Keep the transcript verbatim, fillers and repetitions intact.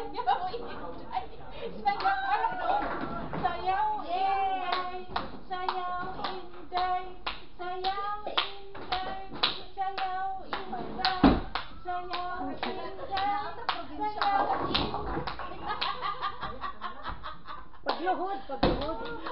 Sayaw, Inday. Sayaw, sayaw, Inday. Sayaw, Inday. Sayaw, Inday. Sayaw, Inday. Sayaw, Inday. Sayaw, Inday. Pagluhod, pagluhod.